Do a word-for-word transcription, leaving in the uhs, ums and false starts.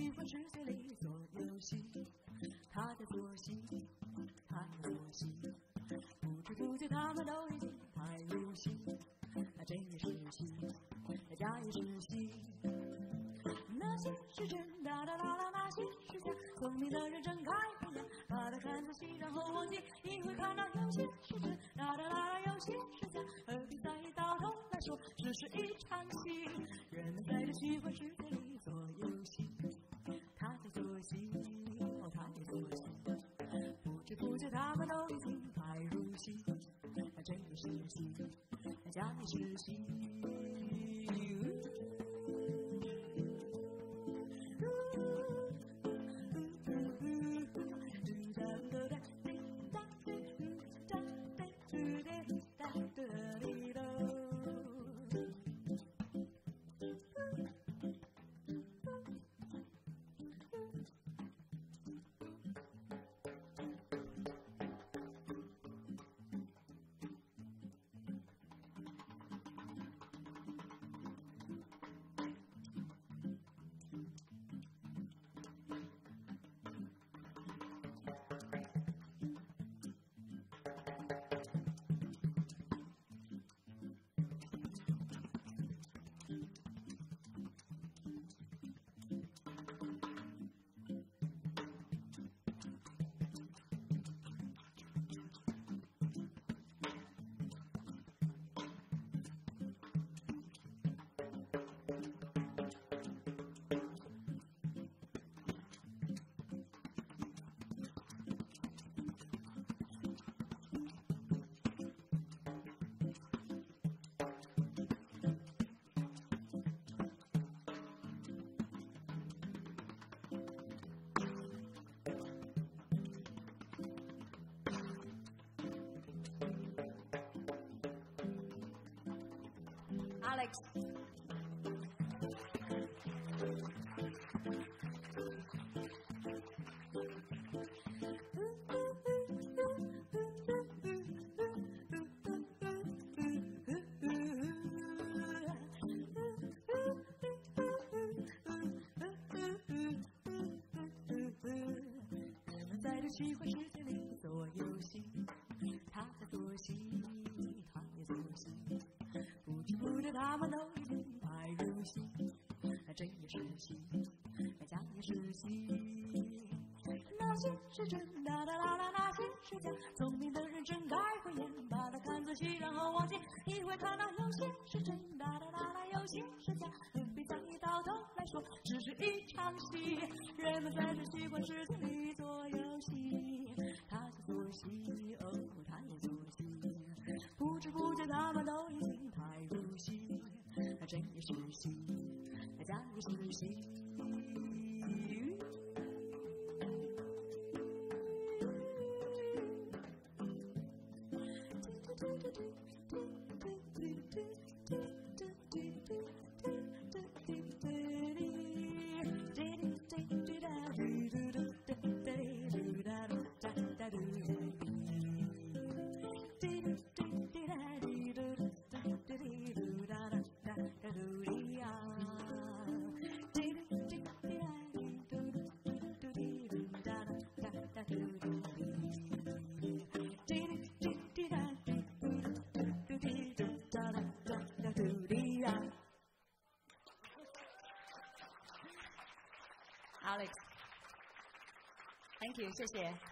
喜欢世界里做游戏，他在做戏，他在做戏，不知不觉他们都已经太入戏，真也是戏，假也是戏。那些是真，哒哒哒哒，那些是假。聪明的人睁开眼，把它看仔细，然后忘记，你会看到有些是真，哒哒哒，有些是假。何必在意？到头来说，只是一场戏。人们在这虚幻世界里做游戏，他在做戏，哦，他在做戏。不知不觉，他们都已经太入戏，真也是戏，假也是戏。Alex.人们在这虚幻世界里做游戏，他在做戏，他也做戏。不知不觉，他们都已经太入戏，真也是戏，假也是戏。那些是真，哒哒哒哒，那些是假。聪明的人睁开慧眼，把它看仔细，然后忘记，你会看到有些是真，哒哒哒哒，有些是假。何必在意？到头来说，只是一场戏。人们在这虚幻世界里做游戏，他在做戏，哦，他也做戏。不知不觉，他们都已经太入戏，真也是戏，假也是戏。Alex, thank you， 谢谢。